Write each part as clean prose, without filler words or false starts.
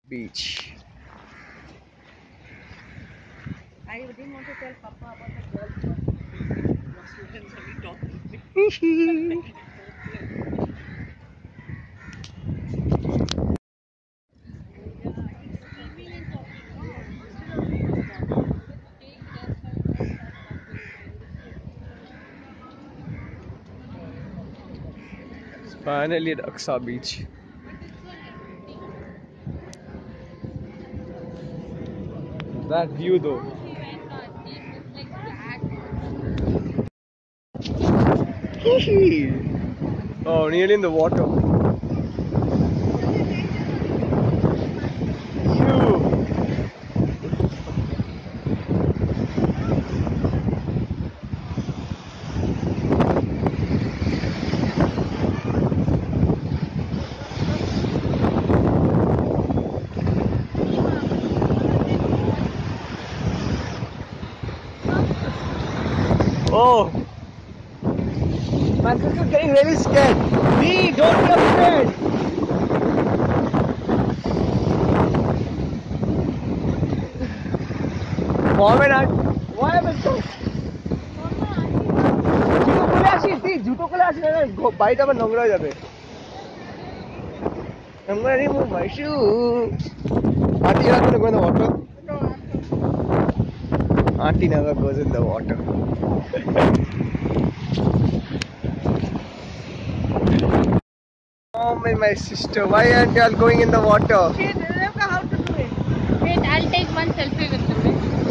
Beach. I didn't want to tell Papa about the girls first. Students only talking. Finally at Aksa Beach. That view though. Oh, nearly in the water. Ew. Oh, my sister's getting really scared. Dee, don't be afraid. Mom and Aunt, why am I so? জুতো খুলে আসিস, দি জুতো খুলে আসিস না, বাড়িতে আবার নোংরা হয়ে যাবে। I'm gonna remove my shoe. Auntie, you're not gonna go in the water? Auntie never goes in the water. Mom and my sister, why aren't y'all going in the water? Wait, Rebecca, how to do it? Wait, I'll take one selfie with you.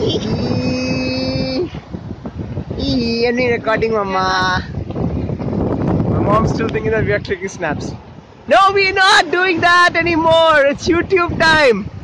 I'm recording, Mama. My mom's still thinking that we are clicking snaps. No, we're not doing that anymore. It's YouTube time.